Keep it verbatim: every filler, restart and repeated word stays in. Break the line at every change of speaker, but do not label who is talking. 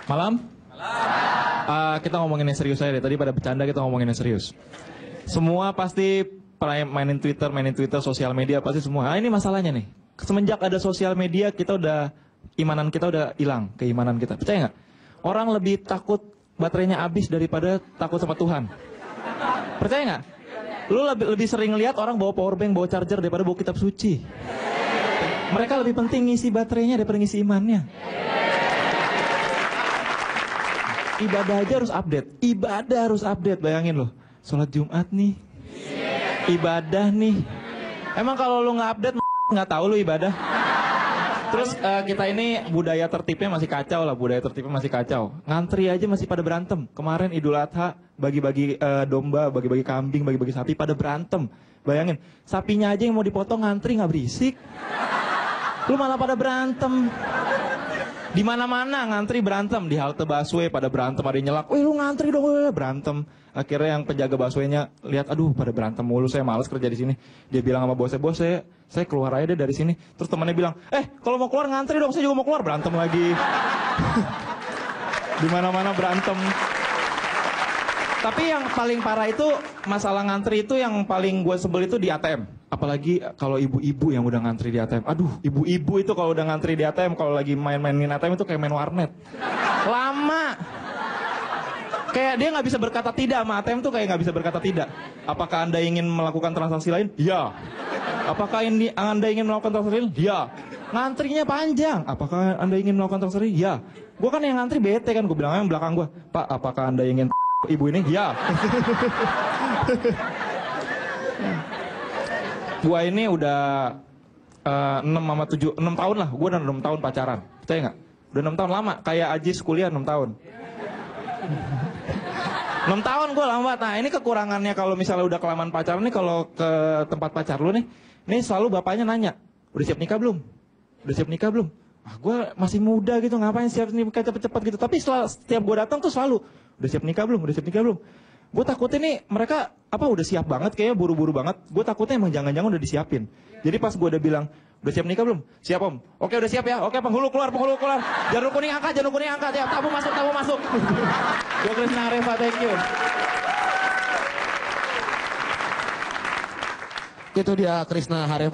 Malam? Malam. Uh, kita ngomongin yang serius aja deh. Tadi pada bercanda, kita ngomongin yang serius. Semua pasti mainin Twitter, mainin Twitter, sosial media pasti semua. Nah, ini masalahnya nih. Semenjak ada sosial media, kita udah imanan kita udah hilang, keimanan kita. Percaya nggak? Orang lebih takut baterainya habis daripada takut sama Tuhan. Percaya nggak? Lu lebih, lebih sering lihat orang bawa power bank, bawa charger daripada bawa kitab suci. Mereka lebih penting ngisi baterainya daripada ngisi imannya. Ibadah aja harus update. Ibadah harus update. Bayangin loh, sholat Jumat nih, ibadah nih. Emang kalau lu nggak update, nggak tahu lu ibadah. Terus uh, kita ini budaya tertibnya masih kacau lah, budaya tertibnya masih kacau. Ngantri aja masih pada berantem. Kemarin Idul Adha bagi-bagi uh, domba, bagi-bagi kambing, bagi-bagi sapi pada berantem. Bayangin, sapinya aja yang mau dipotong ngantri nggak berisik. Lu malah pada berantem. Di mana-mana ngantri berantem, di halte busway pada berantem, ada yang nyelak, "Wih, lu ngantri dong," berantem. Akhirnya yang penjaga busway-nya lihat, aduh pada berantem mulu, saya malas kerja di sini. Dia bilang sama bosnya, "Bos, saya saya keluar aja deh dari sini." Terus temannya bilang, "Eh, kalau mau keluar ngantri dong, saya juga mau keluar." Berantem lagi. Di mana-mana berantem. Tapi yang paling parah itu masalah ngantri itu yang paling gue sebel itu di A T M. Apalagi kalau ibu-ibu yang udah ngantri di A T M. Aduh, ibu-ibu itu kalau udah ngantri di A T M, kalau lagi main-mainin A T M itu kayak main warnet. Lama. Kayak dia nggak bisa berkata tidak sama A T M tuh, kayak nggak bisa berkata tidak. Apakah Anda ingin melakukan transaksi lain? Ya. Apakah ini Anda ingin melakukan transaksi lain? Ya. Ngantrinya panjang. Apakah Anda ingin melakukan transaksi? Ya. Gue kan yang ngantri bete kan, gue bilang yang belakang gue, "Pak, apakah Anda ingin ibu ini?" Ya. Gua ini udah uh, enam sama tujuh, enam tahun lah. Gua udah enam tahun pacaran. Percaya nggak? Udah enam tahun, lama. Kayak Ajis kuliah enam tahun. enam tahun gue lama banget. Nah, ini kekurangannya kalau misalnya udah kelamaan pacaran nih, kalau ke tempat pacar lu nih, nih selalu bapaknya nanya, "Udah siap nikah belum? Udah siap nikah belum?" Ah, gue masih muda gitu, ngapain siap nikah cepet-cepet gitu. Tapi setelah, setiap gue datang tuh selalu, "Udah siap nikah belum? Udah siap nikah belum?" Gue takutnya nih mereka apa udah siap banget, kayaknya buru-buru banget. Gue takutnya emang jangan-jangan udah disiapin. Jadi pas gue udah bilang, "Udah siap nikah belum?" "Siap, Om." "Oke, udah siap ya. Oke, penghulu keluar, penghulu keluar. Janur kuning angkat, janur kuning angkat. Ya, tamu masuk, tamu masuk." Gue Krisna Areva, thank you.
Itu dia Krisna Hareva.